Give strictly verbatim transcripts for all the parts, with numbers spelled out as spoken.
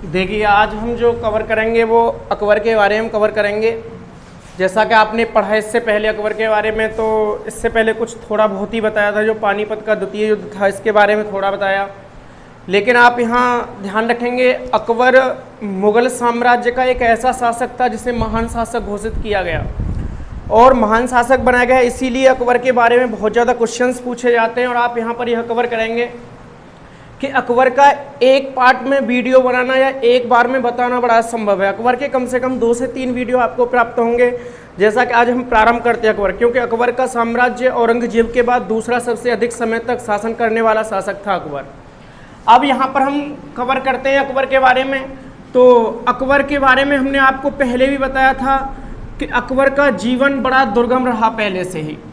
देखिए, आज हम जो कवर करेंगे वो अकबर के बारे में कवर करेंगे। जैसा कि आपने पढ़ा इससे पहले अकबर के बारे में, तो इससे पहले कुछ थोड़ा बहुत ही बताया था। जो पानीपत का द्वितीय युद्ध था इसके बारे में थोड़ा बताया, लेकिन आप यहाँ ध्यान रखेंगे अकबर मुग़ल साम्राज्य का एक ऐसा शासक था जिसे महान शासक घोषित किया गया और महान शासक बनाया गया। इसीलिए अकबर के बारे में बहुत ज़्यादा क्वेश्चंस पूछे जाते हैं और आप यहाँ पर यह कवर करेंगे कि अकबर का एक पार्ट में वीडियो बनाना या एक बार में बताना बड़ा संभव है। अकबर के कम से कम दो से तीन वीडियो आपको प्राप्त होंगे। जैसा कि आज हम प्रारंभ करते हैं अकबर, क्योंकि अकबर का साम्राज्य औरंगजेब के बाद दूसरा सबसे अधिक समय तक शासन करने वाला शासक था अकबर। अब यहाँ पर हम कवर करते हैं अकबर के बारे में। तो अकबर के बारे में हमने आपको पहले भी बताया था कि अकबर का जीवन बड़ा दुर्गम रहा पहले से ही।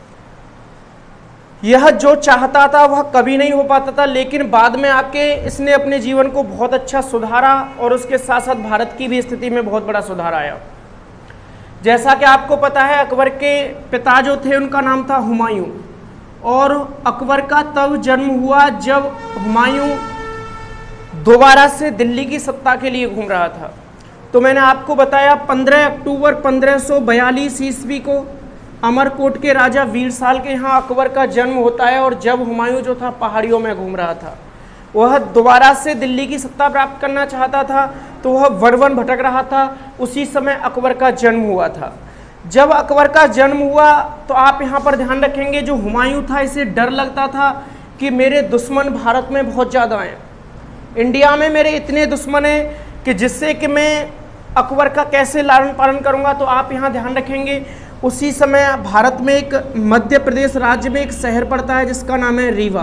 यह जो चाहता था वह कभी नहीं हो पाता था, लेकिन बाद में आके इसने अपने जीवन को बहुत अच्छा सुधारा और उसके साथ साथ भारत की भी स्थिति में बहुत बड़ा सुधार आया। जैसा कि आपको पता है अकबर के पिता जो थे उनका नाम था हुमायूं, और अकबर का तब जन्म हुआ जब हुमायूं दोबारा से दिल्ली की सत्ता के लिए घूम रहा था। तो मैंने आपको बताया पंद्रह अक्टूबर पंद्रह सौ बयालीस ईस्वी को अमरकोट के राजा वीरसाल के यहाँ अकबर का जन्म होता है। और जब हुमायूं जो था पहाड़ियों में घूम रहा था, वह दोबारा से दिल्ली की सत्ता प्राप्त करना चाहता था, तो वह वन वन भटक रहा था। उसी समय अकबर का जन्म हुआ था। जब अकबर का जन्म हुआ तो आप यहाँ पर ध्यान रखेंगे जो हुमायूं था इसे डर लगता था कि मेरे दुश्मन भारत में बहुत ज़्यादा हैं, इंडिया में मेरे इतने दुश्मन हैं कि जिससे कि मैं अकबर का कैसे लालन पालन करूँगा। तो आप यहाँ ध्यान रखेंगे उसी समय भारत में एक मध्य प्रदेश राज्य में एक शहर पड़ता है जिसका नाम है रीवा।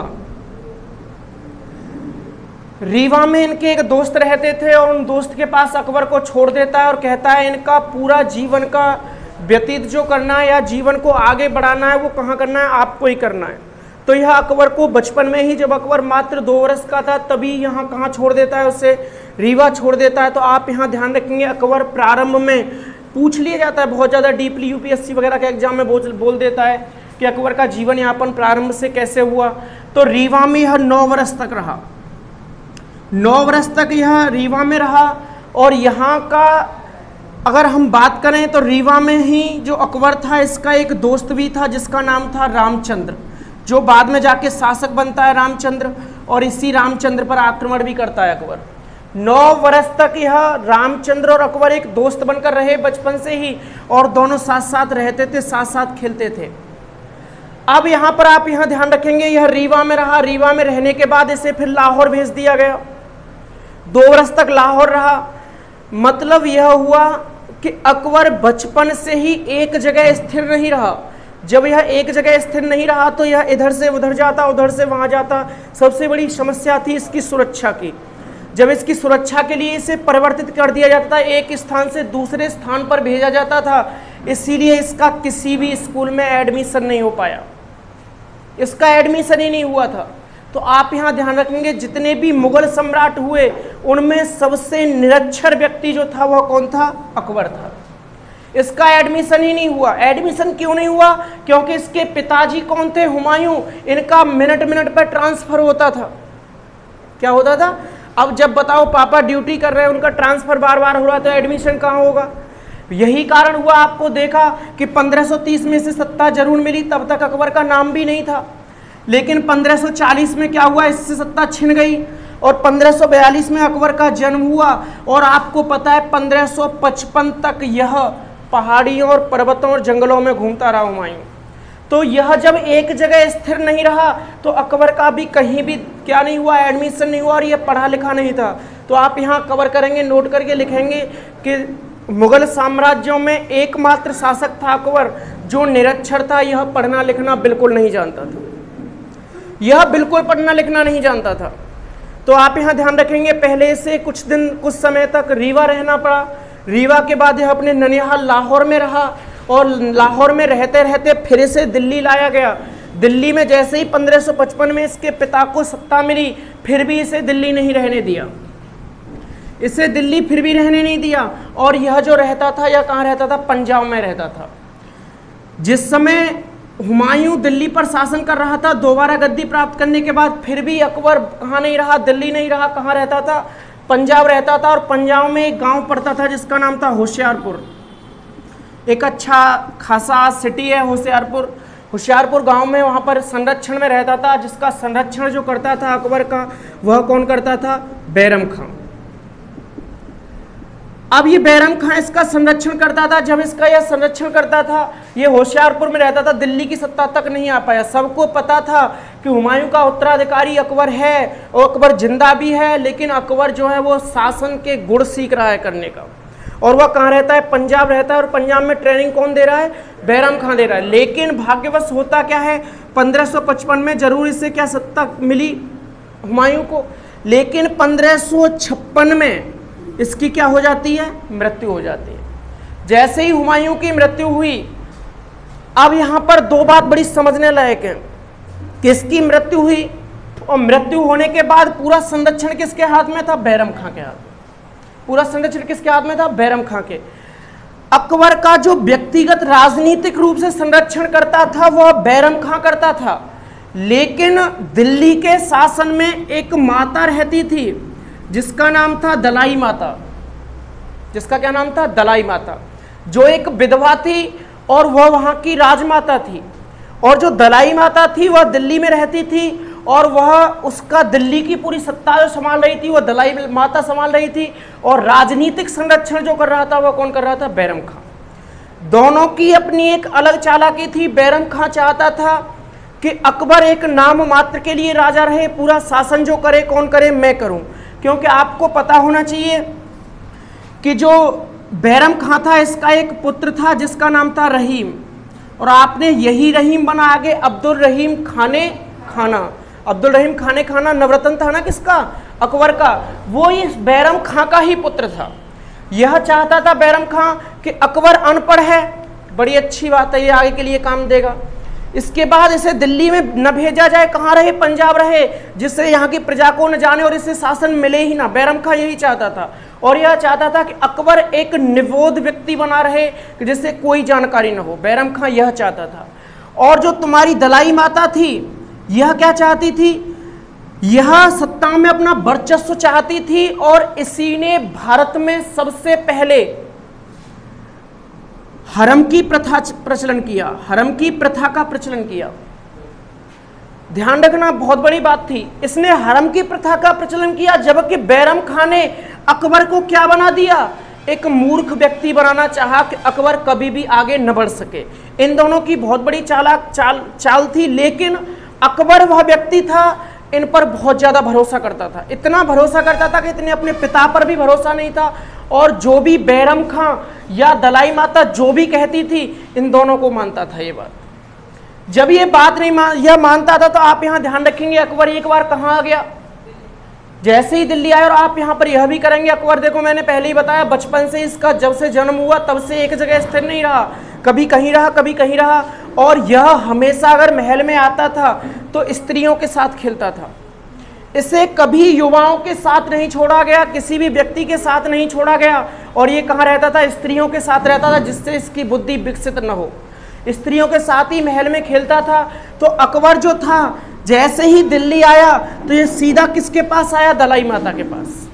रीवा में इनके एक दोस्त रहते थे और उन दोस्त के पास अकबर को छोड़ देता है और कहता है इनका पूरा जीवन का व्यतीत जो करना है या जीवन को आगे बढ़ाना है वो कहाँ करना है, आपको ही करना है। तो यह अकबर को बचपन में ही, जब अकबर मात्र दो वर्ष का था, तभी यहाँ कहाँ छोड़ देता है, उसे रीवा छोड़ देता है। तो आप यहाँ ध्यान रखेंगे अकबर प्रारंभ में पूछ लिया जाता है बहुत ज़्यादा डीपली, यूपीएससी वगैरह के एग्जाम में बोल बोल देता है कि अकबर का जीवन यापन प्रारंभ से कैसे हुआ। तो रीवा में यह नौ वर्ष तक रहा, नौ वर्ष तक यह रीवा में रहा। और यहाँ का अगर हम बात करें तो रीवा में ही जो अकबर था इसका एक दोस्त भी था जिसका नाम था रामचंद्र, जो बाद में जाके शासक बनता है रामचंद्र, और इसी रामचंद्र पर आक्रमण भी करता है अकबर। नौ वर्ष तक यह रामचंद्र और अकबर एक दोस्त बनकर रहे बचपन से ही, और दोनों साथ साथ रहते थे, साथ साथ खेलते थे। अब यहाँ पर आप यहाँ ध्यान रखेंगे यह रीवा में रहा। रीवा में रहने के बाद इसे फिर लाहौर भेज दिया गया, दो वर्ष तक लाहौर रहा। मतलब यह हुआ कि अकबर बचपन से ही एक जगह स्थिर नहीं रहा। जब यह एक जगह स्थिर नहीं रहा तो यह इधर से उधर जाता, उधर से वहाँ जाता। सबसे बड़ी समस्या थी इसकी सुरक्षा की। जब इसकी सुरक्षा के लिए इसे परिवर्तित कर दिया जाता था, एक स्थान से दूसरे स्थान पर भेजा जाता था, इसीलिए इसका किसी भी स्कूल में एडमिशन नहीं हो पाया, इसका एडमिशन ही नहीं हुआ था। तो आप यहाँ ध्यान रखेंगे जितने भी मुगल सम्राट हुए उनमें सबसे निरक्षर व्यक्ति जो था वह कौन था, अकबर था। इसका एडमिशन ही नहीं हुआ। एडमिशन क्यों नहीं हुआ? क्योंकि इसके पिताजी कौन थे, हुमायूं, इनका मिनट मिनट पर ट्रांसफर होता था। क्या होता था? अब जब बताओ पापा ड्यूटी कर रहे हैं, उनका ट्रांसफर बार बार हो रहा है, तो एडमिशन कहाँ होगा? यही कारण हुआ आपको देखा कि पंद्रह सौ तीस में से सत्ता जरूर मिली, तब तक अकबर का नाम भी नहीं था। लेकिन पंद्रह सौ चालीस में क्या हुआ, इससे सत्ता छिन गई और पंद्रह सौ बयालीस में अकबर का जन्म हुआ। और आपको पता है पंद्रह सौ पचपन तक यह पहाड़ियों और पर्वतों और जंगलों में घूमता रहा हुमायूं। तो यह जब एक जगह स्थिर नहीं रहा तो अकबर का भी कहीं भी क्या नहीं हुआ, एडमिशन नहीं हुआ, और यह पढ़ा लिखा नहीं था। तो आप यहाँ कवर करेंगे, नोट करके लिखेंगे कि मुगल साम्राज्यों में एकमात्र शासक था अकबर जो निरक्षर था। यह पढ़ना लिखना बिल्कुल नहीं जानता था, यह बिल्कुल पढ़ना लिखना नहीं जानता था। तो आप यहाँ ध्यान रखेंगे पहले से कुछ दिन कुछ समय तक रीवा रहना पड़ा। रीवा के बाद यह अपने ननिहाल लाहौर में रहा, और लाहौर में रहते रहते फिर इसे दिल्ली लाया गया। दिल्ली में जैसे ही पंद्रह सौ पचपन में इसके पिता को सत्ता मिली, फिर भी इसे दिल्ली नहीं रहने दिया, इसे दिल्ली फिर भी रहने नहीं दिया। और यह जो रहता था, यह कहाँ रहता था, पंजाब में रहता था। जिस समय हुमायूं दिल्ली पर शासन कर रहा था, दोबारा गद्दी प्राप्त करने के बाद, फिर भी अकबर कहाँ नहीं रहा, दिल्ली नहीं रहा, कहाँ रहता था, पंजाब रहता था और पंजाब में एक गांव पड़ता था जिसका नाम था होशियारपुर। एक अच्छा खासा सिटी है होशियारपुर। होशियारपुर गांव में वहाँ पर संरक्षण में रहता था, जिसका संरक्षण जो करता था अकबर का, वह कौन करता था? बैरम खां। अब ये बैरम खां इसका संरक्षण करता था। जब इसका यह संरक्षण करता था, ये होशियारपुर में रहता था, दिल्ली की सत्ता तक नहीं आ पाया। सबको पता था कि हुमायूं का उत्तराधिकारी अकबर है और अकबर जिंदा भी है, लेकिन अकबर जो है वो शासन के गुण सीख रहा है करने का। और वह कहाँ रहता है? पंजाब रहता है। और पंजाब में ट्रेनिंग कौन दे रहा है? बैरम खां दे रहा है। लेकिन भाग्यवश होता क्या है, पंद्रह सौ पचपन में जरूर इससे क्या सत्ता मिली हुमायूं को, लेकिन पंद्रह सौ छप्पन में इसकी क्या हो जाती है? मृत्यु हो जाती है। जैसे ही हुमायूं की मृत्यु हुई, अब यहां पर दो बात बड़ी समझने लायक है। किसकी मृत्यु हुई और मृत्यु होने के बाद पूरा संरक्षण किसके हाथ में था? बैरम खां के हाथ में। पूरा संरक्षण किसके हाथ में था? बैरम खां के। अकबर का जो व्यक्तिगत राजनीतिक रूप से संरक्षण करता था वह बैरम खां करता था, लेकिन दिल्ली के शासन में एक माता रहती थी जिसका नाम था दलाई माता। जिसका क्या नाम था? दलाई माता, जो एक विधवा थी और वह वहां की राजमाता थी। और जो दलाई माता थी वह दिल्ली में रहती थी और वह उसका दिल्ली की पूरी सत्ता जो संभाल रही थी वह दलाई माता संभाल रही थी, और राजनीतिक संरक्षण जो कर रहा था वह कौन कर रहा था? बैरम खां। दोनों की अपनी एक अलग चालाकी थी। बैरम खां चाहता था कि अकबर एक नाम मात्र के लिए राजा रहे, पूरा शासन जो करे कौन करे? मैं करूं। क्योंकि आपको पता होना चाहिए कि जो बैरम खां था इसका एक पुत्र था जिसका नाम था रहीम, और आपने यही रहीम बना आगे अब्दुल रहीम खाने खाना। अब्दुल रहीम खाने खाना नवरत्न था ना किसका? अकबर का। वो इस बैरम खां का ही पुत्र था। यह चाहता था बैरम खां कि अकबर अनपढ़ है, बड़ी अच्छी बात है, ये आगे के लिए काम देगा। इसके बाद इसे दिल्ली में न भेजा जाए, कहाँ रहे? पंजाब रहे, जिससे यहाँ की प्रजा को न जाने और इसे शासन मिले ही ना। बैरम खां यही चाहता था। और यह चाहता था कि अकबर एक निबोध व्यक्ति बना रहे कि जिससे कोई जानकारी न हो। बैरम खां यह चाहता था। और जो तुम्हारी दलाई माता थी, यह क्या चाहती थी? यह सत्ता में अपना वर्चस्व चाहती थी, और इसी ने भारत में सबसे पहले हरम की प्रथा प्रचलन किया। हरम की प्रथा का प्रचलन किया। ध्यान रखना, बहुत बड़ी बात थी। इसने हरम की प्रथा का प्रचलन किया, जबकि बैरम खां ने अकबर को क्या बना दिया? एक मूर्ख व्यक्ति बनाना चाहा कि अकबर कभी भी आगे न बढ़ सके। इन दोनों की बहुत बड़ी चालाक चाल चाल थी, लेकिन अकबर वह व्यक्ति था इन पर बहुत ज्यादा भरोसा करता था। इतना भरोसा करता था कि इतने अपने पिता पर भी भरोसा नहीं था, और जो भी बैरम खां या दलाई माता जो भी कहती थी इन दोनों को मानता था। ये बात जब ये बात नहीं मान यह मानता था, तो आप यहां ध्यान रखेंगे अकबर एक बार कहां आ गया? जैसे ही दिल्ली आया। और आप यहां पर यह भी करेंगे, अकबर देखो मैंने पहले ही बताया, बचपन से इसका जब से जन्म हुआ तब से एक जगह स्थिर नहीं रहा, कभी कहीं रहा कभी कहीं रहा। और यह हमेशा अगर महल में आता था तो स्त्रियों के साथ खेलता था। इसे कभी युवाओं के साथ नहीं छोड़ा गया, किसी भी व्यक्ति के साथ नहीं छोड़ा गया। और ये कहाँ रहता था? स्त्रियों के साथ रहता था, जिससे इसकी बुद्धि विकसित न हो। स्त्रियों के साथ ही महल में खेलता था। तो अकबर जो था जैसे ही दिल्ली आया तो ये सीधा किसके पास आया? दलाई माता के पास।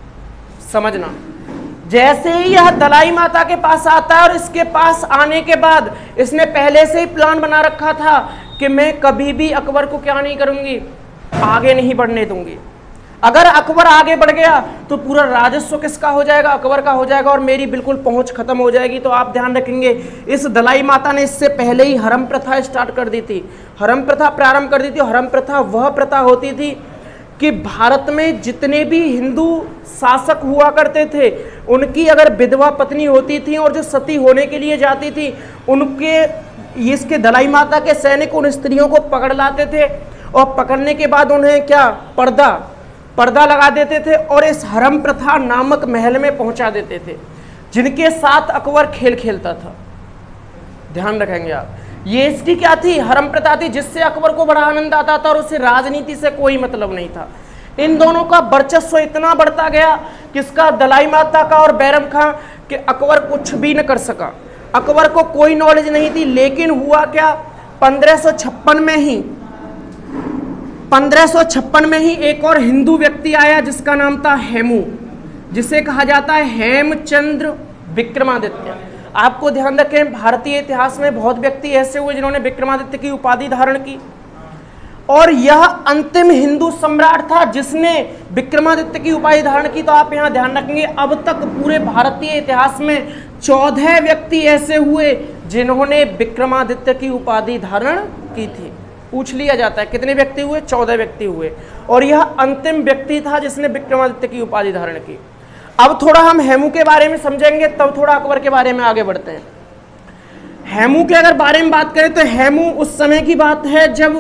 समझना, जैसे ही यह दलाई माता के पास आता है, और इसके पास आने के बाद इसने पहले से ही प्लान बना रखा था कि मैं कभी भी अकबर को क्या नहीं करूंगी? आगे नहीं बढ़ने दूंगी। अगर अकबर आगे बढ़ गया तो पूरा राजस्व किसका हो जाएगा? अकबर का हो जाएगा, और मेरी बिल्कुल पहुंच खत्म हो जाएगी। तो आप ध्यान रखेंगे, इस दलाई माता ने इससे पहले ही हरम प्रथा स्टार्ट कर दी थी, हरम प्रथा प्रारंभ कर दी थी। हरम प्रथा वह प्रथा होती थी कि भारत में जितने भी हिंदू शासक हुआ करते थे उनकी अगर विधवा पत्नी होती थी और जो सती होने के लिए जाती थी, उनके इसके दलाई माता के सैनिक उन स्त्रियों को पकड़ लाते थे, और पकड़ने के बाद उन्हें क्या पर्दा पर्दा लगा देते थे और इस हरम प्रथा नामक महल में पहुंचा देते थे, जिनके साथ अकबर खेल खेलता था। ध्यान रखेंगे आप, ये इसकी क्या थी? हरम प्रथा थी, जिससे अकबर को बड़ा आनंद आता था और उसे राजनीति से कोई मतलब नहीं था। इन दोनों का वर्चस्व इतना बढ़ता गया, किसका? दलाई माता का और बैरम खां, कि अकबर कुछ भी न कर सका। अकबर को कोई नॉलेज नहीं थी। लेकिन हुआ क्या? पंद्रह सौ छप्पन में ही पंद्रह सौ छप्पन में ही एक और हिंदू व्यक्ति आया जिसका नाम था हेमू। जिसे कहा जाता है हेमचंद्र विक्रमादित्य। आपको ध्यान रखें, भारतीय इतिहास में बहुत व्यक्ति ऐसे हुए जिन्होंने विक्रमादित्य की उपाधि धारण की, और यह अंतिम हिंदू सम्राट था जिसने विक्रमादित्य की उपाधि धारण की। तो आप यहां ध्यान रखेंगे, अब तक पूरे भारतीय इतिहास में चौदह व्यक्ति ऐसे हुए जिन्होंने विक्रमादित्य की उपाधि धारण की थी। पूछ लिया जाता है कितने व्यक्ति हुए, चौदह व्यक्ति हुए, और यह अंतिम व्यक्ति था जिसने विक्रमादित्य की उपाधि धारण की। अब थोड़ा हम हेमू के बारे में समझेंगे, तब थोड़ा अकबर के बारे में आगे बढ़ते हैं। हेमू के अगर बारे में बात करें तो हेमू उस समय की बात है जब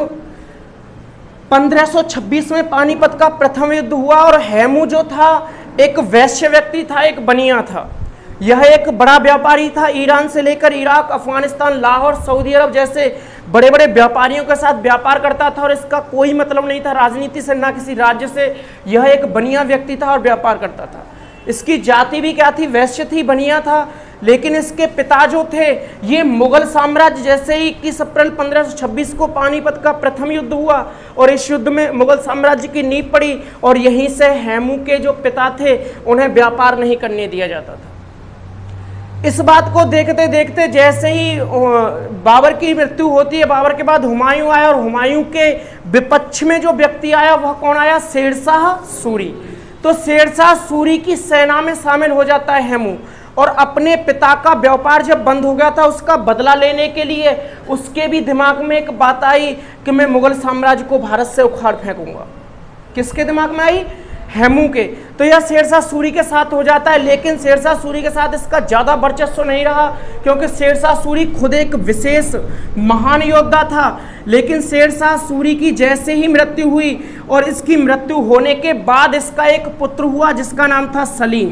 पंद्रह सौ छब्बीस में पानीपत का प्रथम युद्ध हुआ, और हेमू जो था एक वैश्य व्यक्ति था, एक बनिया था। यह एक बड़ा व्यापारी था, ईरान से लेकर Iraq, Afghanistan, Lahore, Saudi Arab जैसे बड़े बड़े व्यापारियों के साथ व्यापार करता था, और इसका कोई मतलब नहीं था राजनीति से, ना किसी राज्य से। यह एक बनिया व्यक्ति था और व्यापार करता था। इसकी जाति भी क्या थी, वैश्य थी, बनिया था। लेकिन इसके पिता जो थे ये मुगल साम्राज्य, जैसे ही इक्कीस अप्रैल पंद्रह सौ छब्बीस को पानीपत का प्रथम युद्ध हुआ और इस युद्ध में मुगल साम्राज्य की नींव पड़ी, और यहीं से हेमू के जो पिता थे उन्हें व्यापार नहीं करने दिया जाता था। इस बात को देखते देखते जैसे ही बाबर की मृत्यु होती है, बाबर के बाद हुमायूं आया, और हुमायूं के विपक्ष में जो व्यक्ति आया वह कौन आया, शेरशाह सूरी। तो शेरशाह सूरी की सेना में शामिल हो जाता है हेमू, और अपने पिता का व्यापार जब बंद हो गया था उसका बदला लेने के लिए उसके भी दिमाग में एक बात आई कि मैं मुगल साम्राज्य को भारत से उखाड़ फेंकूंगा। किसके दिमाग में आई, हेमू के। तो यह शेरशाह सूरी के साथ हो जाता है, लेकिन शेरशाह सूरी के साथ इसका ज़्यादा वर्चस्व नहीं रहा, क्योंकि शेरशाह सूरी खुद एक विशेष महान योद्धा था। लेकिन शेरशाह सूरी की जैसे ही मृत्यु हुई, और इसकी मृत्यु होने के बाद इसका एक पुत्र हुआ जिसका नाम था सलीम।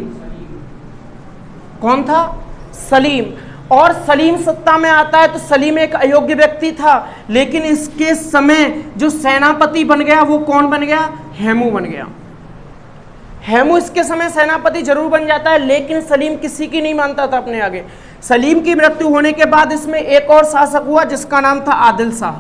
कौन था, सलीम। और सलीम सत्ता में आता है तो सलीम एक अयोग्य व्यक्ति था, लेकिन इसके समय जो सेनापति बन गया वो कौन बन गया, हेमू बन गया। हेमू इसके समय सेनापति जरूर बन जाता है, लेकिन सलीम किसी की नहीं मानता था अपने आगे। सलीम की मृत्यु होने के बाद इसमें एक और शासक हुआ जिसका नाम था आदिल शाह।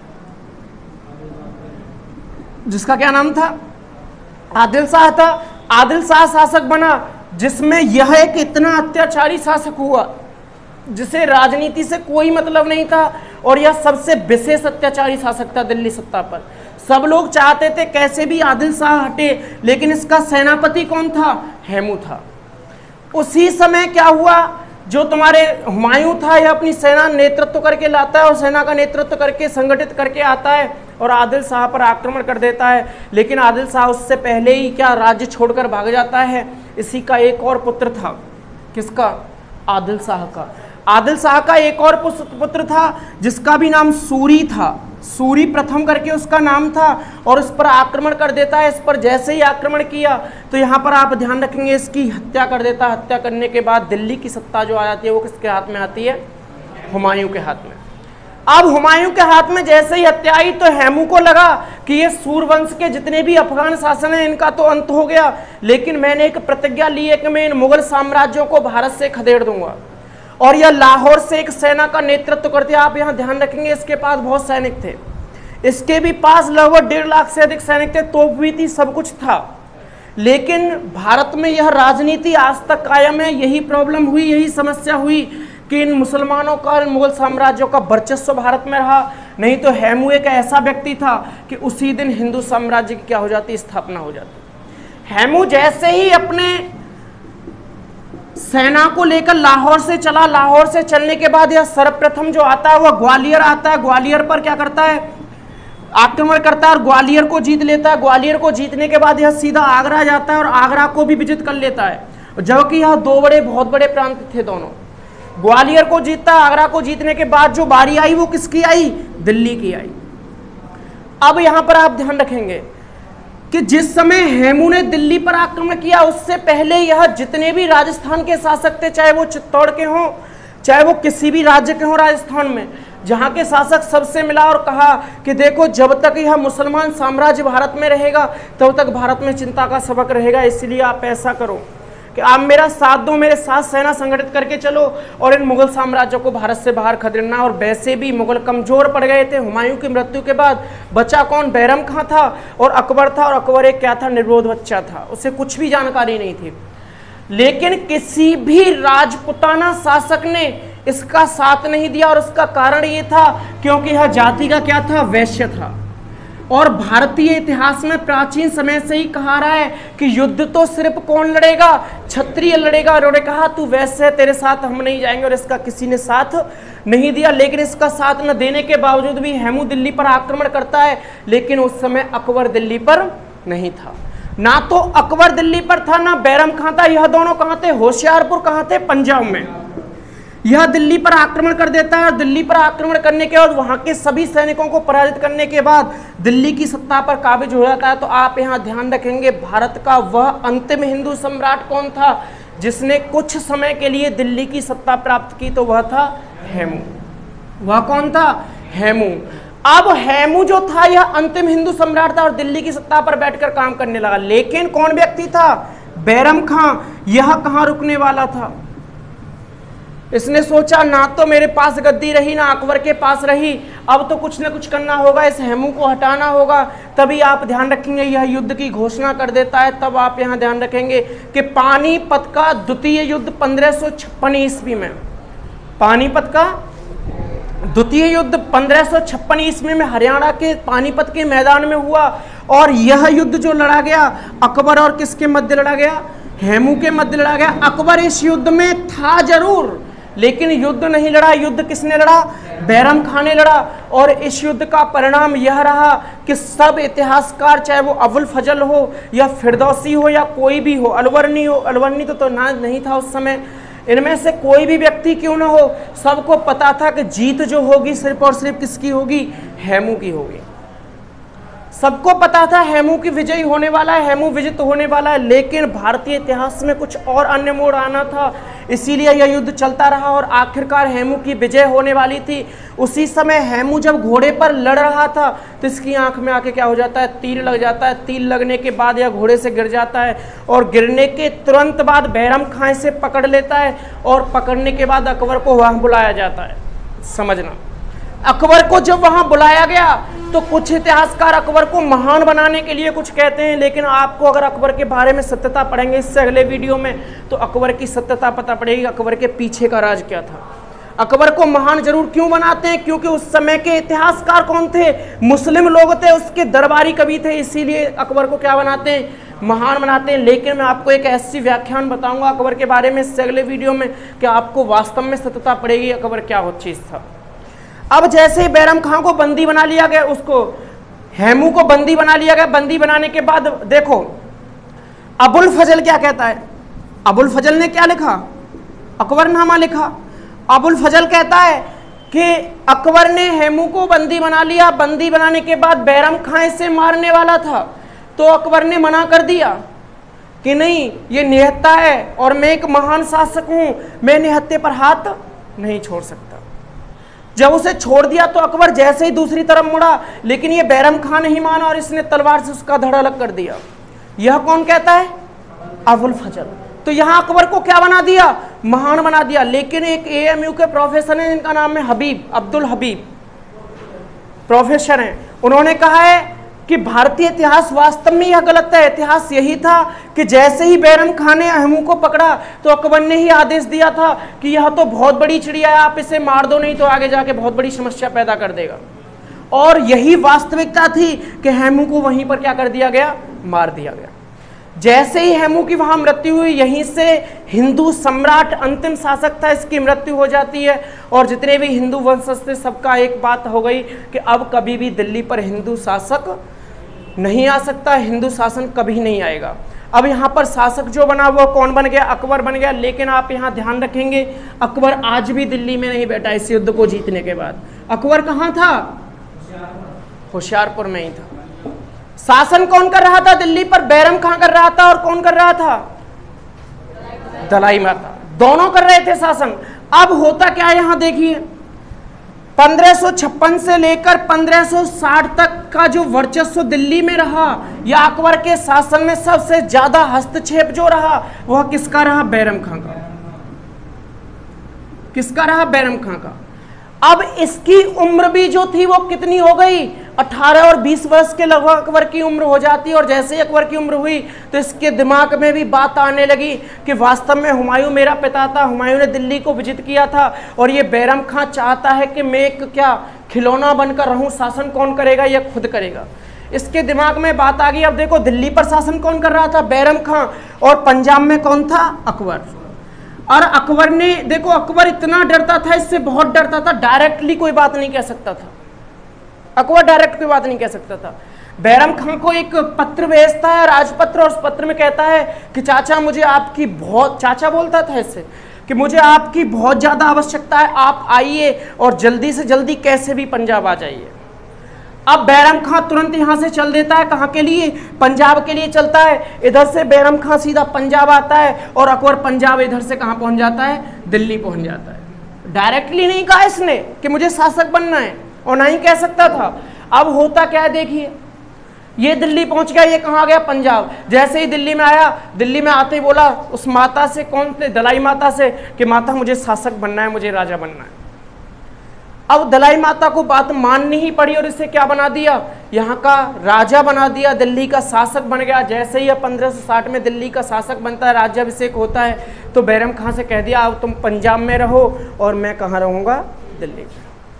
जिसका क्या नाम था, आदिल शाह था। आदिल शाह शासक बना, जिसमें यह एक इतना अत्याचारी शासक हुआ जिसे राजनीति से कोई मतलब नहीं था, और यह सबसे विशेष अत्याचारी शासक था दिल्ली सत्ता पर। सब लोग चाहते थे कैसे भी आदिल शाह हटे, लेकिन इसका सेनापति कौन था, हेमू था। उसी समय क्या हुआ, जो तुम्हारे हुमायूं था यह अपनी सेना नेतृत्व करके लाता है, और सेना का नेतृत्व करके संगठित करके आता है और आदिल शाह पर आक्रमण कर देता है। लेकिन आदिल शाह उससे पहले ही क्या राज्य छोड़कर भाग जाता है। इसी का एक और पुत्र था, किसका, आदिल शाह का। आदिल शाह का एक और पुत्र था जिसका भी नाम सूरी था, सूरी प्रथम करके उसका नाम था, और उस पर आक्रमण कर देता है। इस पर जैसे ही आक्रमण किया तो यहाँ पर आप ध्यान रखेंगे इसकी हत्या कर देता है। हत्या करने के बाद दिल्ली की सत्ता जो आ जाती है वो किसके हाथ में आती है, हुमायूं के हाथ में। अब हुमायूं के हाथ में जैसे ही हत्या आई तो हेमू को लगा कि ये सूरवंश के जितने भी अफगान शासन है इनका तो अंत हो गया, लेकिन मैंने एक प्रतिज्ञा ली है कि मैं इन मुगल साम्राज्यों को भारत से खदेड़ दूंगा। और यह लाहौर से एक सेना का नेतृत्व करते। आप यहाँ ध्यान रखेंगे इसके पास बहुत सैनिक थे, इसके भी पास लगभग डेढ़ लाख से अधिक सैनिक थे, तोप भी थी, सब कुछ था। लेकिन भारत में यह राजनीति आज तक कायम है। यही प्रॉब्लम हुई, यही समस्या हुई कि इन मुसलमानों का, इन मुगल साम्राज्यों का वर्चस्व भारत में रहा। नहीं तो हेमू एक ऐसा व्यक्ति था कि उसी दिन हिंदू साम्राज्य की क्या हो जाती, स्थापना हो जाती। हेमू जैसे ही अपने सेना को लेकर लाहौर से चला, लाहौर से चलने के बाद यह सर्वप्रथम जो आता है वह ग्वालियर आता है। ग्वालियर पर क्या करता है, आक्रमण करता है और ग्वालियर को जीत लेता है। ग्वालियर को जीतने के बाद यह सीधा आगरा जाता है और आगरा को भी विजित कर लेता है, जबकि यह दो बड़े बहुत बड़े प्रांत थे दोनों। ग्वालियर को जीतता, आगरा को जीतने के बाद जो बारी आई वो किसकी आई, दिल्ली की आई। अब यहां पर आप ध्यान रखेंगे कि जिस समय हेमू ने दिल्ली पर आक्रमण किया उससे पहले यह जितने भी राजस्थान के शासक थे, चाहे वो चित्तौड़ के हों, चाहे वो किसी भी राज्य के हों राजस्थान में, जहां के शासक सबसे मिला और कहा कि देखो जब तक यह मुसलमान साम्राज्य भारत में रहेगा तब तक भारत में चिंता का सबक रहेगा। इसलिए आप ऐसा करो कि आप मेरा साथ दो, मेरे साथ सेना संगठित करके चलो और इन मुगल साम्राज्यों को भारत से बाहर खदेड़ना। और वैसे भी मुगल कमजोर पड़ गए थे। हुमायूं की मृत्यु के बाद बचा कौन, बैरम खां था और अकबर था, और अकबर एक क्या था, निर्बोध बच्चा था, उसे कुछ भी जानकारी नहीं थी। लेकिन किसी भी राजपुताना शासक ने इसका साथ नहीं दिया, और उसका कारण ये था क्योंकि यह जाति का क्या था, वैश्य था। और भारतीय इतिहास में प्राचीन समय से ही कहा रहा है कि युद्ध तो सिर्फ कौन लड़ेगा, क्षत्रिय लड़ेगा। उन्होंने कहा तू वैश्य तेरे साथ हम नहीं जाएंगे, और इसका किसी ने साथ नहीं दिया। लेकिन इसका साथ न देने के बावजूद भी हेमू दिल्ली पर आक्रमण करता है, लेकिन उस समय अकबर दिल्ली पर नहीं था। ना तो अकबर दिल्ली पर था, ना बैरम खां था। यह दोनों कहाँ थे, होशियारपुर कहाँ थे, पंजाब में। यह दिल्ली पर आक्रमण कर देता है, और दिल्ली पर आक्रमण करने के बाद वहां के सभी सैनिकों को पराजित करने के बाद दिल्ली की सत्ता पर काबिज हो जाता है। तो आप यहां ध्यान रखेंगे, भारत का वह अंतिम हिंदू सम्राट कौन था जिसने कुछ समय के लिए दिल्ली की सत्ता प्राप्त की, तो वह था हेमू। वह कौन था, हेमू। अब हेमू जो था यह अंतिम हिंदू सम्राट था और दिल्ली की सत्ता पर बैठकर काम करने लगा। लेकिन कौन व्यक्ति था, बैरम खां। यह कहां रुकने वाला था, इसने सोचा ना तो मेरे पास गद्दी रही ना अकबर के पास रही, अब तो कुछ ना कुछ करना होगा, इस हेमू को हटाना होगा। तभी आप ध्यान रखेंगे यह युद्ध की घोषणा कर देता है। तब आप यहां ध्यान रखेंगे कि पानीपत का द्वितीय युद्ध पंद्रह सौ छप्पन ईस्वी में, पानीपत का द्वितीय युद्ध पंद्रह सौ छप्पन ईस्वी में हरियाणा के पानीपत के मैदान में हुआ। और यह युद्ध जो लड़ा गया अकबर और किसके मध्य लड़ा गया, हेमू के मध्य लड़ा गया। अकबर इस युद्ध में था जरूर, लेकिन युद्ध नहीं लड़ा। युद्ध किसने लड़ा, बैरम खां ने लड़ा। और इस युद्ध का परिणाम यह रहा कि सब इतिहासकार, चाहे वो अबुल फजल हो या फिरदौसी हो या कोई भी हो, अलवर्णी हो, अलवर्णी तो, तो ना नहीं था उस समय, इनमें से कोई भी व्यक्ति क्यों ना हो, सबको पता था कि जीत जो होगी सिर्फ और सिर्फ किसकी होगी, हेमू की होगी। सबको पता था हेमू की विजयी होने वाला है, हेमू विजित होने वाला है। लेकिन भारतीय इतिहास में कुछ और अन्य मोड़ आना था, इसीलिए यह युद्ध चलता रहा और आखिरकार हेमू की विजय होने वाली थी। उसी समय हेमू जब घोड़े पर लड़ रहा था तो इसकी आंख में आके क्या हो जाता है, तीर लग जाता है। तीर लगने के बाद यह घोड़े से गिर जाता है, और गिरने के तुरंत बाद बैरम खां से पकड़ लेता है, और पकड़ने के बाद अकबर को वहां बुलाया जाता है। समझना, अकबर को जब वहां बुलाया गया तो कुछ इतिहासकार अकबर को महान बनाने के लिए कुछ कहते हैं, लेकिन आपको अगर अकबर के बारे में सत्यता पढ़ेंगे इससे अगले वीडियो में, तो अकबर की सत्यता पता पड़ेगी, अकबर के पीछे का राज क्या था। अकबर को महान जरूर क्यों बनाते हैं, क्योंकि उस समय के इतिहासकार कौन थे, मुस्लिम लोग थे, उसके दरबारी कवि थे, इसीलिए अकबर को क्या बनाते हैं, महान बनाते हैं। लेकिन मैं आपको एक ऐसी व्याख्यान बताऊंगा अकबर के बारे में इससे अगले वीडियो में कि आपको वास्तव में सत्यता पड़ेगी अकबर क्या वो चीज था। अब जैसे ही बैरम खां को बंदी बना लिया गया, उसको हेमू को बंदी बना लिया गया। बंदी बनाने के बाद देखो अबुल फजल क्या कहता है, अबुल फजल ने क्या लिखा, अकबरनामा लिखा। अबुल फजल कहता है कि अकबर ने हेमू को बंदी बना लिया, बंदी बनाने के बाद बैरम खां इसे मारने वाला था, तो अकबर ने मना कर दिया कि नहीं, ये निहत्था है और मैं एक महान शासक हूं, मैं निहत्थे पर हाथ नहीं छोड़ सकता। जब उसे छोड़ दिया तो अकबर जैसे ही दूसरी तरफ मुड़ा, लेकिन ये बैरम खां नहीं माना और इसने तलवार से उसका धड़ अलग कर दिया। यह कौन कहता है, अबुल फजल। तो यहां अकबर को क्या बना दिया, महान बना दिया। लेकिन एक ए एम यू के प्रोफेसर हैं जिनका नाम है हबीब, अब्दुल हबीब प्रोफेसर हैं, उन्होंने कहा है कि भारतीय इतिहास वास्तव में यह गलत है। इतिहास यही था कि जैसे ही बैरम खां ने हेमू को पकड़ा तो अकबर ने ही आदेश दिया था कि यह तो बहुत बड़ी चिड़िया है, आप इसे मार दो, नहीं तो आगे जाके बहुत बड़ी समस्या पैदा कर देगा। और यही वास्तविकता थी कि हेमू को वहीं पर क्या कर दिया गया, मार दिया गया। जैसे ही हेमू की वहां मृत्यु हुई, यहीं से हिंदू सम्राट अंतिम शासक था, इसकी मृत्यु हो जाती है। और जितने भी हिंदू वंशज थे सबका एक बात हो गई कि अब कभी भी दिल्ली पर हिंदू शासक नहीं आ सकता, हिंदू शासन कभी नहीं आएगा। अब यहाँ पर शासक जो बना वो कौन बन गया, अकबर बन गया। लेकिन आप यहाँ ध्यान रखेंगे अकबर आज भी दिल्ली में नहीं बैठा इस युद्ध को जीतने के बाद। अकबर कहाँ था, होशियारपुर में ही था। शासन कौन कर रहा था दिल्ली पर, बैरम खां कर रहा था, और कौन कर रहा था, दलाई माता, दोनों कर रहे थे शासन। अब होता क्या है यहाँ देखिए, पंद्रह सौ छप्पन से लेकर पंद्रह सौ साठ तक का जो वर्चस्व दिल्ली में रहा, या अकबर के शासन में सबसे ज्यादा हस्तक्षेप जो रहा वह किसका रहा, बैरम खां का। किसका रहा, बैरम खां का। अब इसकी उम्र भी जो थी वो कितनी हो गई, अठारह और बीस वर्ष के लगभग अकबर की उम्र हो जाती है और जैसे ही अकबर की उम्र हुई तो इसके दिमाग में भी बात आने लगी कि वास्तव में हुमायूं मेरा पिता था, हुमायूं ने दिल्ली को विजित किया था और ये बैरम खां चाहता है कि मैं एक क्या खिलौना बनकर रहूं, शासन कौन करेगा, यह खुद करेगा। इसके दिमाग में बात आ गई। अब देखो दिल्ली पर शासन कौन कर रहा था, बैरम खां, और पंजाब में कौन था, अकबर। और अकबर ने देखो, अकबर इतना डरता था, इससे बहुत डरता था, डायरेक्टली कोई बात नहीं कह सकता था। अकबर डायरेक्ट कोई बात नहीं कह सकता था। बैरम खां को एक पत्र भेजता है, राजपत्र, और उस पत्र में कहता है कि चाचा मुझे आपकी बहुत, चाचा बोलता था इससे कि मुझे आपकी बहुत ज़्यादा आवश्यकता है, आप आइए और जल्दी से जल्दी कैसे भी पंजाब आ जाइए। अब बैरम खां तुरंत यहाँ से चल देता है, कहाँ के लिए, पंजाब के लिए चलता है। इधर से बैरम खां सीधा पंजाब आता है और अकबर पंजाब इधर से कहाँ पहुँच जाता है, दिल्ली पहुँच जाता है। डायरेक्टली नहीं कहा इसने कि मुझे शासक बनना है, और नहीं कह सकता था। अब होता क्या है देखिए, ये दिल्ली पहुंच गया, ये कहाँ गया, पंजाब। जैसे ही दिल्ली में आया, दिल्ली में आते ही बोला उस माता से, कौन थे, दलाई माता से, कि माता मुझे शासक बनना है, मुझे राजा बनना है। अब दलाई माता को बात माननी ही पड़ी और इसे क्या बना दिया, यहाँ का राजा बना दिया, दिल्ली का शासक बन गया। जैसे ही अब पंद्रह सौ साठ में दिल्ली का शासक बनता है, राज्याभिषेक होता है, तो बैरम खां से कह दिया अब तुम पंजाब में रहो और मैं कहाँ रहूँगा, दिल्ली में।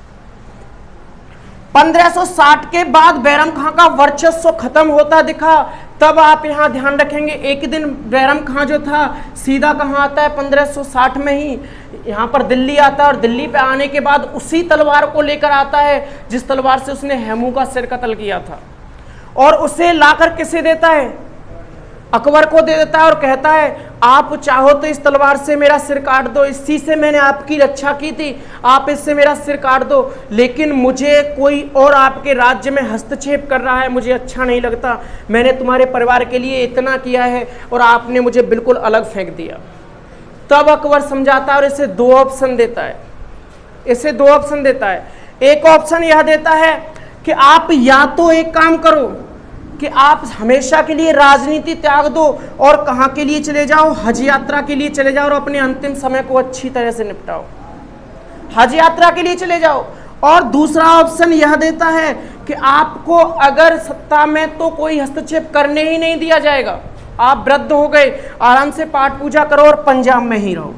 पंद्रह सौ साठ के बाद बैरम खां का वर्चस्व खत्म होता दिखा। तब आप यहां ध्यान रखेंगे, एक दिन बैरम खां जो था सीधा कहां आता है, पंद्रह सौ साठ में ही यहां पर दिल्ली आता है, और दिल्ली पे आने के बाद उसी तलवार को लेकर आता है जिस तलवार से उसने हेमू का सिर कत्ल किया था, और उसे लाकर किसे देता है, अकबर को दे देता है, और कहता है आप चाहो तो इस तलवार से मेरा सिर काट दो, इसी से मैंने आपकी रक्षा की थी, आप इससे मेरा सिर काट दो, लेकिन मुझे कोई और आपके राज्य में हस्तक्षेप कर रहा है, मुझे अच्छा नहीं लगता। मैंने तुम्हारे परिवार के लिए इतना किया है और आपने मुझे बिल्कुल अलग फेंक दिया। तब अकबर समझाता है और इसे दो ऑप्शन देता है, इसे दो ऑप्शन देता है। एक ऑप्शन यह देता है कि आप या तो एक काम करो कि आप हमेशा के लिए राजनीति त्याग दो और कहाँ के लिए चले जाओ, हज यात्रा के लिए चले जाओ और अपने अंतिम समय को अच्छी तरह से निपटाओ, हज यात्रा के लिए चले जाओ। और दूसरा ऑप्शन यह देता है कि आपको अगर सत्ता में तो कोई हस्तक्षेप करने ही नहीं दिया जाएगा, आप वृद्ध हो गए, आराम से पाठ पूजा करो और पंजाब में ही रहो।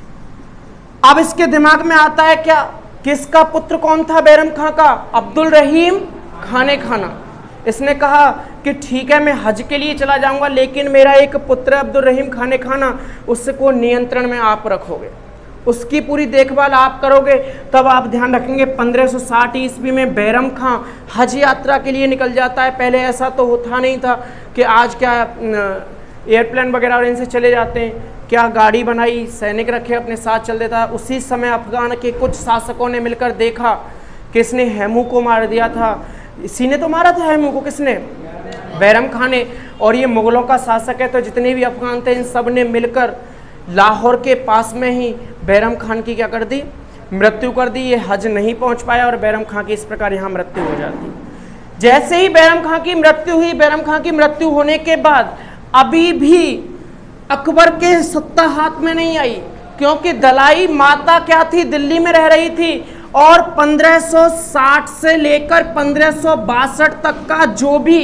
अब इसके दिमाग में आता है क्या, किसका पुत्र कौन था बैरम खां का, अब्दुल रहीम खाने खाना। इसने कहा कि ठीक है मैं हज के लिए चला जाऊंगा, लेकिन मेरा एक पुत्र अब्दुल रहीम खाने खाना, उसको नियंत्रण में आप रखोगे, उसकी पूरी देखभाल आप करोगे। तब आप ध्यान रखेंगे पंद्रह सौ साठ ईस्वी में बैरम खां हज यात्रा के लिए निकल जाता है। पहले ऐसा तो होता नहीं था कि आज क्या एयरप्लेन वगैरह और इनसे चले जाते हैं, क्या गाड़ी बनाई, सैनिक रखे अपने साथ चल देता। उसी समय अफगान के कुछ शासकों ने मिलकर देखा कि इसने हेमू को मार दिया था, इसी ने तो मारा था हेमू को, किसने, बैरम खां ने। और ये मुगलों का शासक है, तो जितने भी अफगान थे इन सब ने मिलकर लाहौर के पास में ही बैरम खान की क्या कर दी, मृत्यु कर दी। ये हज नहीं पहुंच पाया और बैरम खां की इस प्रकार यहाँ मृत्यु हो जाती। जैसे ही बैरम खां की मृत्यु हुई, बैरम खां की मृत्यु होने के बाद अभी भी अकबर के सत्ता हाथ में नहीं आई, क्योंकि दलाई माता क्या थी, दिल्ली में रह रही थी, और पंद्रह सौ साठ से लेकर पंद्रह सौ बासठ तक का जो भी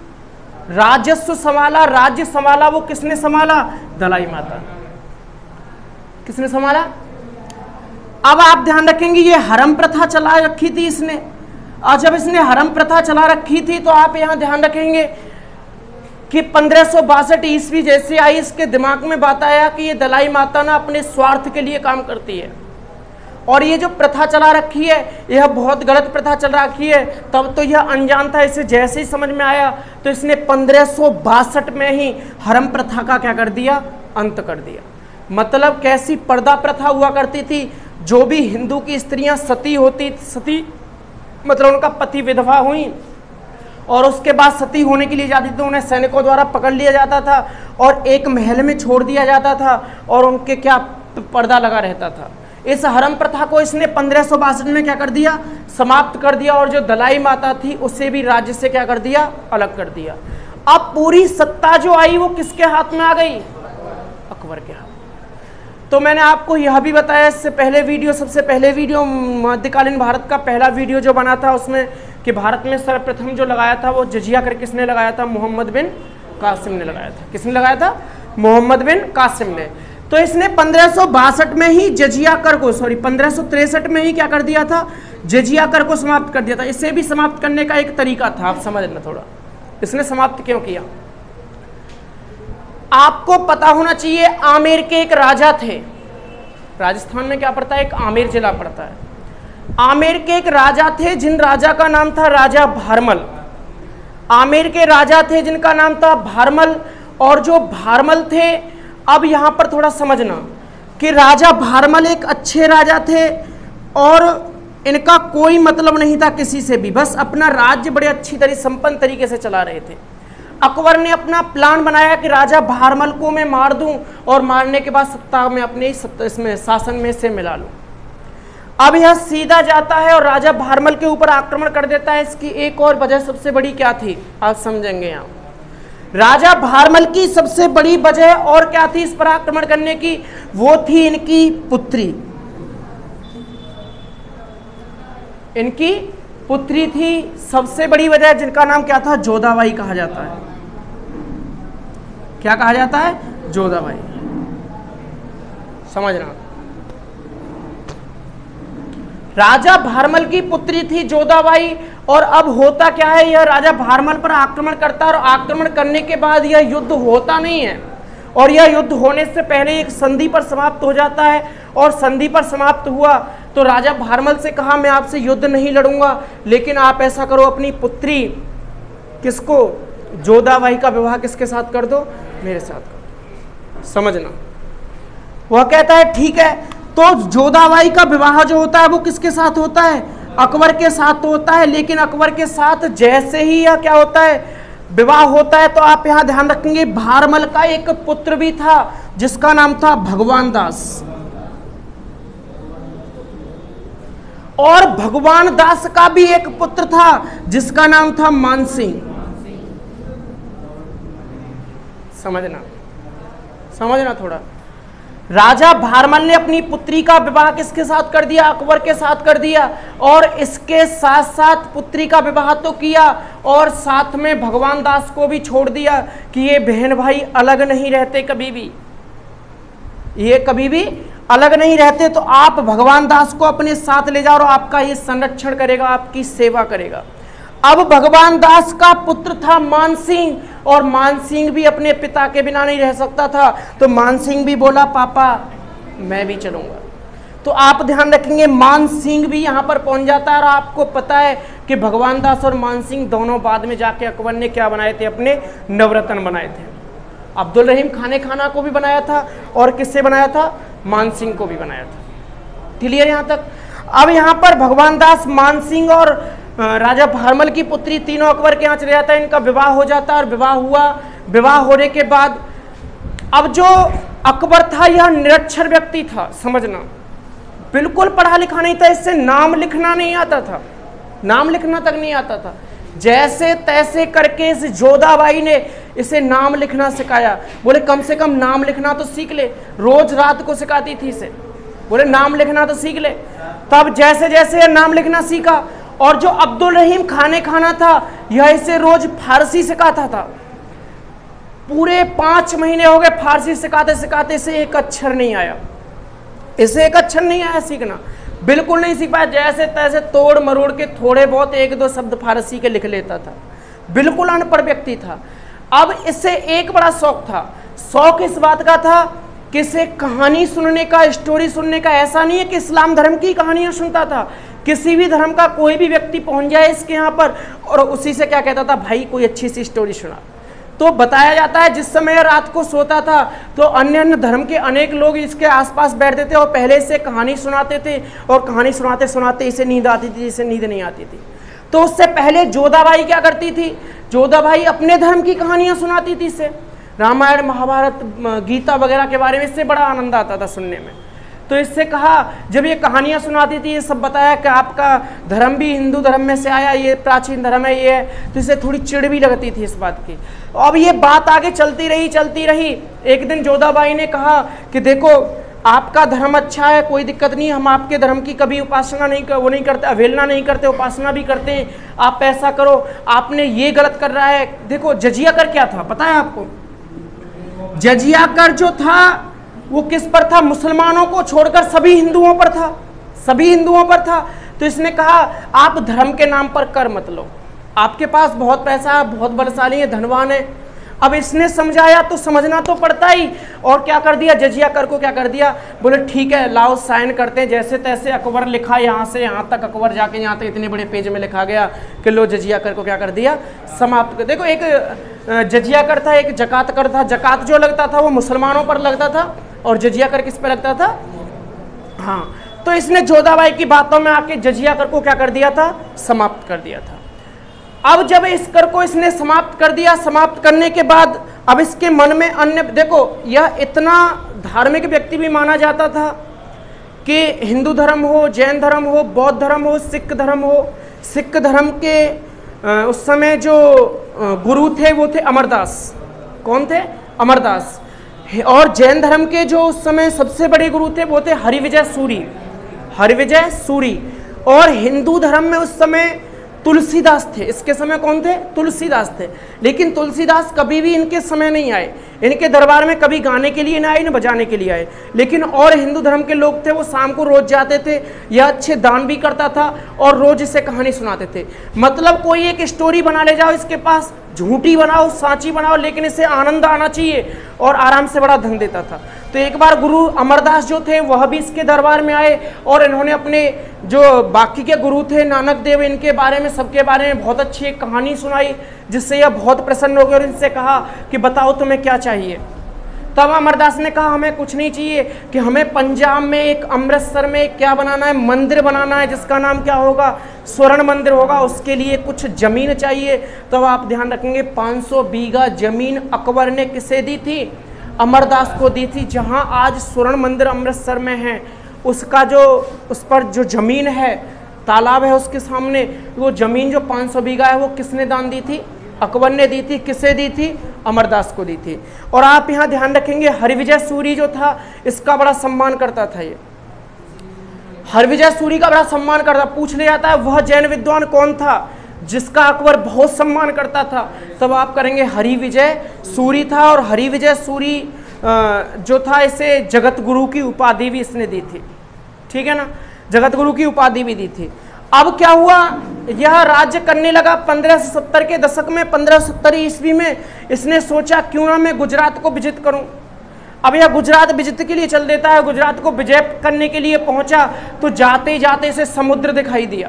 राजस्व संभाला, राज्य संभाला, वो किसने संभाला, दलाई माता। किसने संभाला। अब आप ध्यान रखेंगे ये हरम प्रथा चला रखी थी इसने, और जब इसने हरम प्रथा चला रखी थी तो आप यहां ध्यान रखेंगे कि पंद्रह सौ बासठ ईस्वी जैसे आई, इसके दिमाग में बात आया कि ये दलाई माता ना अपने स्वार्थ के लिए काम करती है, और ये जो प्रथा चला रखी है यह बहुत गलत प्रथा चला रखी है। तब तो यह अनजान था, इसे जैसे ही समझ में आया तो इसने पंद्रह सौ बासठ में ही हरम प्रथा का क्या कर दिया, अंत कर दिया। मतलब कैसी पर्दा प्रथा हुआ करती थी, जो भी हिंदू की स्त्रियां सती होती, सती मतलब उनका पति विधवा हुई और उसके बाद सती होने के लिए जाती थी, उन्हें सैनिकों द्वारा पकड़ लिया जाता था और एक महल में छोड़ दिया जाता था और उनके क्या पर्दा लगा रहता था। इस हरम प्रथा को इसने पंद्रह सौ बासठ में क्या कर दिया, समाप्त कर दिया, और जो दलाई माता थी उसे भी राज्य से क्या कर दिया, अलग कर दिया। अब पूरी सत्ता जो आई वो किसके हाथ में आ गई, अकबर के हाथ। तो मैंने आपको यह भी बताया इससे पहले वीडियो, सबसे पहले वीडियो मध्यकालीन भारत का पहला वीडियो जो बना था उसमें, कि भारत में सर्वप्रथम जो लगाया था वो जजिया कर किसने लगाया था? मोहम्मद बिन कासिम ने लगाया था। किसने लगाया था? मोहम्मद बिन कासिम ने। तो इसने पंद्रह सौ बासठ में ही जजिया कर को, सॉरी पंद्रह सौ तिरसठ में ही क्या कर दिया था? जजिया कर को समाप्त कर दिया था। इसे भी समाप्त करने का एक तरीका था, आप समझ लेना थोड़ा, इसने समाप्त क्यों किया। आपको पता होना चाहिए, आमेर के एक राजा थे, राजस्थान में क्या पड़ता है? एक आमेर जिला पड़ता है। आमेर के एक राजा थे जिन राजा का नाम था राजा भारमल। आमेर के राजा थे जिनका नाम था भारमल। और जो भारमल थे, अब यहां पर थोड़ा समझना कि राजा भारमल एक अच्छे राजा थे और इनका कोई मतलब नहीं था किसी से भी, बस अपना राज्य बड़े अच्छी तरह संपन्न तरीके से चला रहे थे। अकबर ने अपना प्लान बनाया कि राजा भारमल को मैं मार दूं और मारने के बाद सत्ता में अपने ही सत्ता इसमें शासन में से मिला लूं। अब यह सीधा जाता है और राजा भारमल के ऊपर आक्रमण कर देता है। इसकी एक और वजह सबसे बड़ी क्या थी, आप समझेंगे यहाँ। राजा भारमल की सबसे बड़ी वजह और क्या थी इस पर आक्रमण करने की? वो थी इनकी पुत्री। इनकी पुत्री थी सबसे बड़ी वजह, जिनका नाम क्या था? जोधाबाई कहा जाता है। क्या कहा जाता है? जोधाबाई। समझना, राजा भारमल की पुत्री थी जोधाबाई। और अब होता क्या है, यह राजा भारमल पर आक्रमण करता है और आक्रमण करने के बाद यह युद्ध होता नहीं है, और यह युद्ध होने से पहले एक संधि पर समाप्त हो जाता है। और संधि पर समाप्त हुआ तो राजा भारमल से कहा, मैं आपसे युद्ध नहीं लड़ूंगा, लेकिन आप ऐसा करो, अपनी पुत्री किसको? जोधाबाई का विवाह किसके साथ कर दो? मेरे साथ कर दो। समझना, वह कहता है ठीक है। तो जोधाबाई का विवाह जो होता है वो किसके साथ होता है? अकबर के साथ होता है। लेकिन अकबर के साथ जैसे ही यह क्या होता है, विवाह होता है, तो आप यहां ध्यान रखेंगे भारमल का एक पुत्र भी था जिसका नाम था भगवान दास। और भगवान दास का भी एक पुत्र था जिसका नाम था मानसिंह। समझना, समझना थोड़ा। राजा भारमल ने अपनी पुत्री का विवाह किसके साथ कर दिया? अकबर के साथ कर दिया। और इसके साथ साथ पुत्री का विवाह तो किया और साथ में भगवान दास को भी छोड़ दिया कि ये बहन भाई अलग नहीं रहते कभी भी, ये कभी भी अलग नहीं रहते। तो आप भगवान दास को अपने साथ ले जाओ और आपका ये संरक्षण करेगा, आपकी सेवा करेगा। अब भगवान दास का पुत्र था मानसिंह, और मानसिंह भी अपने पिता के बिना नहीं रह सकता था। तो मानसिंह भी बोला, पापा मैं भी चलूंगा। तो आप ध्यान रखेंगे, मानसिंह भी यहाँ पर पहुंच जाता है। और आपको पता है कि भगवान दास और मानसिंह दोनों बाद में जाके अकबर ने क्या बनाए थे? अपने नवरत्न बनाए थे। अब्दुल रहीम खाने खाना को भी बनाया था और किससे बनाया था? मानसिंह को भी बनाया था। क्लियर यहाँ तक? अब यहाँ पर भगवान दास, मानसिंह और राजा भारमल की पुत्री तीनों अकबर के यहाँ चले जाता है। इनका विवाह हो जाता है और विवाह हुआ। विवाह होने के बाद अब जो अकबर था यह निरक्षर व्यक्ति था, समझना, बिल्कुल पढ़ा लिखा नहीं था। इससे नाम लिखना नहीं आता था, नाम लिखना तक नहीं आता था। जैसे तैसे करके इस जोधाबाई ने इसे नाम लिखना सिखाया। बोले कम से कम नाम लिखना तो सीख ले। रोज रात को सिखाती थी इसे, बोले नाम लिखना तो सीख ले। तब जैसे जैसे नाम लिखना सीखा, और जो अब्दुल रहीम खाने खाना था यह इसे रोज फारसी सिखाता था। पूरे पांच महीने हो गए फारसी सिखाते सिखाते इसे एक अक्षर नहीं आया, इसे एक अक्षर नहीं आया सीखना, बिल्कुल नहीं सीख पाया। जैसे तैसे तोड़ मरोड़ के थोड़े बहुत एक दो शब्द फारसी के लिख लेता था, बिल्कुल अनपढ़ व्यक्ति था। अब इससे एक बड़ा शौक था, शौक इस बात का था कि इसे कहानी सुनने का, स्टोरी सुनने का। ऐसा नहीं है कि इस्लाम धर्म की कहानियां सुनता था, किसी भी धर्म का कोई भी व्यक्ति पहुंच जाए इसके यहाँ पर और उसी से क्या कहता था, भाई कोई अच्छी सी स्टोरी सुना। तो बताया जाता है जिस समय रात को सोता था तो अन्य अन्य धर्म के अनेक लोग इसके आसपास बैठते थे और पहले से कहानी सुनाते थे, और कहानी सुनाते सुनाते इसे नींद आती थी, इसे नींद नहीं आती थी। तो उससे पहले जोधाबाई क्या करती थी, जोधाबाई अपने धर्म की कहानियां सुनाती थी इसे, रामायण महाभारत गीता वगैरह के बारे में। इससे बड़ा आनंद आता था सुनने में। तो इससे कहा, जब ये कहानियां सुनाती थी, ये सब बताया कि आपका धर्म भी हिंदू धर्म में से आया, ये प्राचीन धर्म है, ये है, तो इसे थोड़ी चिढ़ भी लगती थी इस बात की। अब ये बात आगे चलती रही चलती रही। एक दिन जोधाबाई ने कहा कि देखो आपका धर्म अच्छा है, कोई दिक्कत नहीं, हम आपके धर्म की कभी उपासना नहीं कर, वो नहीं करते, अवहेलना नहीं करते, उपासना भी करते हैं, आप ऐसा करो, आपने ये गलत कर रहा है। देखो जजिया कर क्या था पता है आपको? जजिया कर जो था वो किस पर था? मुसलमानों को छोड़कर सभी हिंदुओं पर था, सभी हिंदुओं पर था। तो इसने कहा आप धर्म के नाम पर कर मत लो, आपके पास बहुत पैसा है, बहुत बलशाली है, धनवान है। अब इसने समझाया तो समझना तो पड़ता ही, और क्या कर दिया जजिया कर को, क्या कर दिया, बोले ठीक है लाओ साइन करते हैं, जैसे तैसे अकबर लिखा, यहाँ से यहाँ तक अकबर जाके यहाँ तक इतने बड़े पेज में लिखा गया कि लो जजिया कर को क्या कर दिया, समाप्त कर। देखो एक जजिया कर था, एक जकात कर था। जकात जो लगता था वो मुसलमानों पर लगता था और जजिया कर किस पर लगता था? हाँ, तो इसने जोधाबाई की बातों में आके जजिया कर को क्या कर दिया था? समाप्त कर दिया था। अब जब इस कर को इसने समाप्त कर दिया, समाप्त करने के बाद अब इसके मन में अन्य, देखो यह इतना धार्मिक व्यक्ति भी माना जाता था कि हिंदू धर्म हो, जैन धर्म हो, बौद्ध धर्म हो, सिख धर्म हो। सिख धर्म के उस समय जो गुरु थे वो थे अमरदास। कौन थे? अमरदास। और जैन धर्म के जो उस समय सबसे बड़े गुरु थे वो थे हरिविजय सूरी, हरिविजय सूरी। और हिंदू धर्म में उस समय तुलसीदास थे। इसके समय कौन थे? तुलसीदास थे। लेकिन तुलसीदास कभी भी इनके समय नहीं आए, इनके दरबार में कभी गाने के लिए ना आए, न बजाने के लिए आए। लेकिन और हिंदू धर्म के लोग थे, वो शाम को रोज जाते थे, यह अच्छे दान भी करता था और रोज इसे कहानी सुनाते थे। मतलब कोई एक स्टोरी बना ले जाओ इसके पास, झूठी बनाओ, सांची बनाओ, लेकिन इसे आनंद आना चाहिए, और आराम से बड़ा धन देता था। तो एक बार गुरु अमरदास जो थे वह भी इसके दरबार में आए और इन्होंने अपने जो बाकी के गुरु थे नानक देव, इनके बारे में, सबके बारे में बहुत अच्छी एक कहानी सुनाई, जिससे यह बहुत प्रसन्न हो गए और इनसे कहा कि बताओ तुम्हें क्या चाहिए। तब अमरदास ने कहा हमें कुछ नहीं चाहिए, कि हमें पंजाब में एक, अमृतसर में एक क्या बनाना है, मंदिर बनाना है, जिसका नाम क्या होगा? स्वर्ण मंदिर होगा। उसके लिए कुछ जमीन चाहिए। तब आप ध्यान रखेंगे पाँच सौ बीघा जमीन अकबर ने किसे दी थी? अमरदास को दी थी। जहां आज स्वर्ण मंदिर अमृतसर में है, उसका जो, उस पर जो जमीन है, तालाब है उसके सामने, वो जमीन जो पाँच सौ बीघा है वो किसने दान दी थी? अकबर ने दी थी। किसे दी थी? अमरदास को दी थी। और आप यहाँ ध्यान रखेंगे हरिविजय सूरी जो था, इसका बड़ा सम्मान करता था। ये हरिविजय सूरी का बड़ा सम्मान करता। पूछ लिया जाता है वह जैन विद्वान कौन था जिसका अकबर बहुत सम्मान करता था? तब आप करेंगे हरिविजय सूरी था। और हरिविजय सूरी जो था, इसे जगत गुरु की उपाधि भी इसने दी थी। ठीक है ना, जगत गुरु की उपाधि भी दी थी। अब क्या हुआ, यह राज्य करने लगा पंद्रह सौ सत्तर के दशक में। पंद्रह सौ सत्तर ईस्वी में इसने सोचा क्यों ना मैं गुजरात को विजित करूं। अब यह गुजरात विजित के लिए चल देता है। गुजरात को विजय करने के लिए पहुंचा तो जाते जाते इसे समुद्र दिखाई दिया।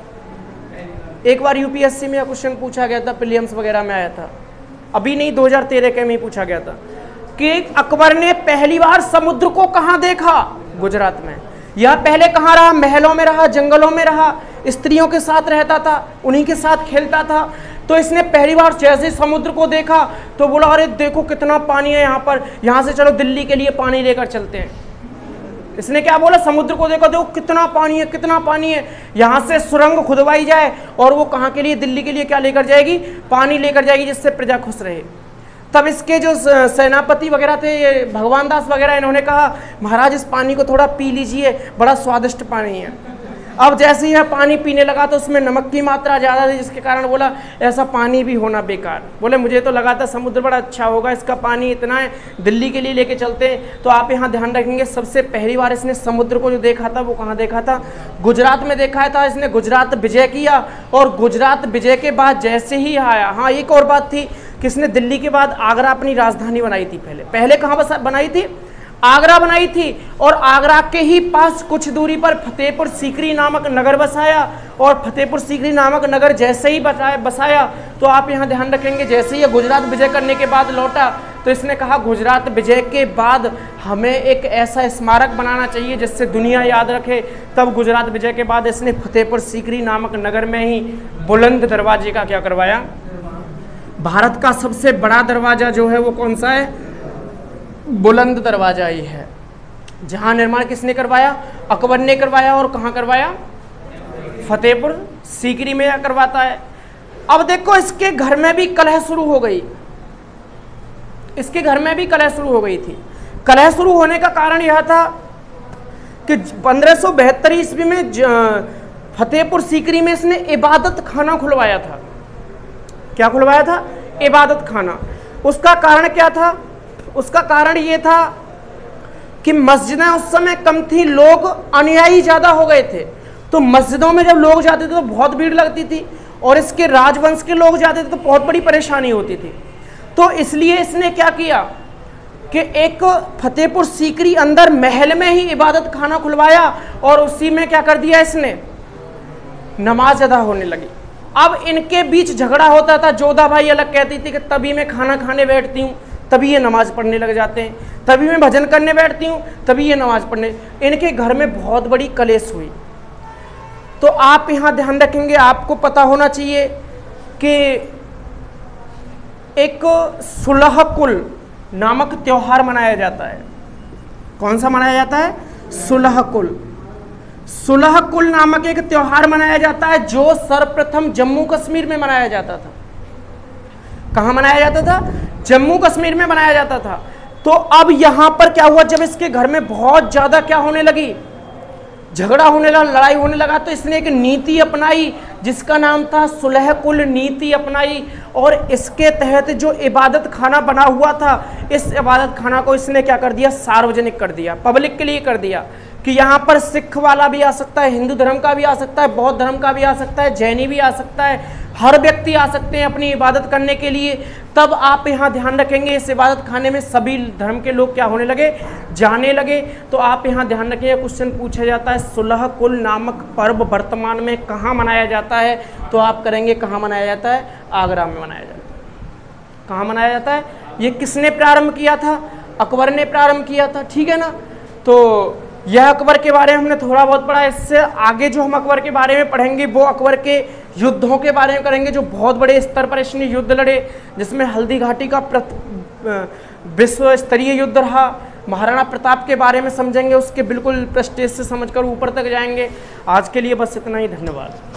एक बार यूपीएससी में यह क्वेश्चन पूछा गया था, प्रीलिम्स वगैरह में आया था, अभी नहीं दो हज़ार तेरह के में ही पूछा गया था कि अकबर ने पहली बार समुद्र को कहां देखा? गुजरात में। यह पहले कहाँ रहा? महलों में रहा, जंगलों में रहा, स्त्रियों के साथ रहता था, उन्हीं के साथ खेलता था। तो इसने पहली बार जैसे समुद्र को देखा तो बोला अरे देखो कितना पानी है यहाँ पर, यहाँ से चलो दिल्ली के लिए पानी लेकर चलते हैं। इसने क्या बोला? समुद्र को देखो, देखो कितना पानी है, कितना पानी है, यहाँ से सुरंग खुदवाई जाए और वो कहाँ के लिए? दिल्ली के लिए क्या लेकर जाएगी? पानी लेकर जाएगी, जिससे प्रजा खुश रहे। तब इसके जो सेनापति वगैरह थे, भगवान दास वगैरह, इन्होंने कहा महाराज इस पानी को थोड़ा पी लीजिए, बड़ा स्वादिष्ट पानी है। अब जैसे ही यह पानी पीने लगा तो उसमें नमक की मात्रा ज़्यादा थी, जिसके कारण बोला ऐसा पानी भी होना बेकार। बोले मुझे तो लगा था समुद्र बड़ा अच्छा होगा, इसका पानी इतना है, दिल्ली के लिए लेके चलते हैं। तो आप यहाँ ध्यान रखेंगे सबसे पहली बार इसने समुद्र को जो देखा था वो कहाँ देखा था? गुजरात में देखा था। इसने गुजरात विजय किया और गुजरात विजय के बाद जैसे ही आया, हाँ एक और बात थी, किसने दिल्ली के बाद आगरा अपनी राजधानी बनाई थी। पहले पहले कहाँ बनाई थी? आगरा बनाई थी। और आगरा के ही पास कुछ दूरी पर फतेहपुर सीकरी नामक नगर बसाया। और फतेहपुर सीकरी नामक नगर जैसे ही बसाया बसाया तो आप यहाँ ध्यान रखेंगे, जैसे ही गुजरात विजय करने के बाद लौटा तो इसने कहा गुजरात विजय के बाद हमें एक ऐसा स्मारक बनाना चाहिए जिससे दुनिया याद रखे। तब गुजरात विजय के बाद इसने फतेहपुर सीकरी नामक नगर में ही बुलंद दरवाजे का क्या करवाया? भारत का सबसे बड़ा दरवाजा जो है वो कौन सा है? बुलंद दरवाजा ही है। जहां निर्माण किसने करवाया? अकबर ने करवाया। और कहां करवाया? फतेहपुर सीकरी में करवाता है। अब देखो इसके घर में भी कलह शुरू हो गई, इसके घर में भी कलह शुरू हो गई थी। कलह शुरू होने का कारण यह था कि पंद्रह सौ बहत्तर ईस्वी में फतेहपुर सीकरी में इसने इबादत खाना खुलवाया था। क्या खुलवाया था? इबादत खाना। उसका कारण क्या था? उसका कारण ये था कि मस्जिदें उस समय कम थी, लोग अनुयायी ज्यादा हो गए थे, तो मस्जिदों में जब लोग जाते थे तो बहुत भीड़ लगती थी, और इसके राजवंश के लोग जाते थे तो बहुत बड़ी परेशानी होती थी। तो इसलिए इसने क्या किया कि एक फतेहपुर सीकरी अंदर महल में ही इबादत खाना खुलवाया, और उसी में क्या कर दिया इसने, नमाज अदा होने लगी। अब इनके बीच झगड़ा होता था, जोधा भाई अलग कहती थी कि तभी मैं खाना खाने बैठती हूँ तभी ये नमाज पढ़ने लग जाते हैं, तभी मैं भजन करने बैठती हूँ तभी ये नमाज पढ़ने। इनके घर में बहुत बड़ी कलेश हुई। तो आप यहाँ ध्यान रखेंगे, आपको पता होना चाहिए कि एक सुलह कुल नामक त्योहार मनाया जाता है। कौन सा मनाया जाता है? सुलह कुल। सुलह कुल नामक एक त्योहार मनाया जाता है जो सर्वप्रथम जम्मू कश्मीर में मनाया जाता था। कहाँ मनाया जाता था? जम्मू कश्मीर में मनाया जाता था। तो अब यहां पर क्या हुआ, जब इसके घर में बहुत ज्यादा क्या होने लगी, झगड़ा होने लगा, लड़ाई होने लगा, तो इसने एक नीति अपनाई जिसका नाम था सुलह कुल नीति अपनाई, और इसके तहत जो इबादत खाना बना हुआ था, इस इबादत खाना को इसने क्या कर दिया, सार्वजनिक कर दिया, पब्लिक के लिए कर दिया कि यहाँ पर सिख वाला भी आ सकता है, हिंदू धर्म का भी आ सकता है, बौद्ध धर्म का भी आ सकता है, जैनी भी आ सकता है, हर व्यक्ति आ सकते हैं अपनी इबादत करने के लिए। तब आप यहाँ ध्यान रखेंगे, इस इबादत खाने में सभी धर्म के लोग क्या होने लगे, जाने लगे। तो आप यहाँ ध्यान रखिए, क्वेश्चन पूछा जाता है सुलह कुल नामक पर्व वर्तमान में कहाँ मनाया जाता है, तो आप करेंगे कहाँ मनाया जाता है, आगरा में मनाया जाता है। कहाँ मनाया जाता है? ये किसने प्रारंभ किया था? अकबर ने प्रारंभ किया था, ठीक है ना। तो यह अकबर के बारे में हमने थोड़ा बहुत पढ़ा। इससे आगे जो हम अकबर के बारे में पढ़ेंगे वो अकबर के युद्धों के बारे में करेंगे, जो बहुत बड़े स्तर पर इसने युद्ध लड़े, जिसमें हल्दी घाटी का विश्व स्तरीय युद्ध रहा। महाराणा प्रताप के बारे में समझेंगे, उसके बिल्कुल प्रेस्टीज से समझकर ऊपर तक जाएंगे। आज के लिए बस इतना ही, धन्यवाद।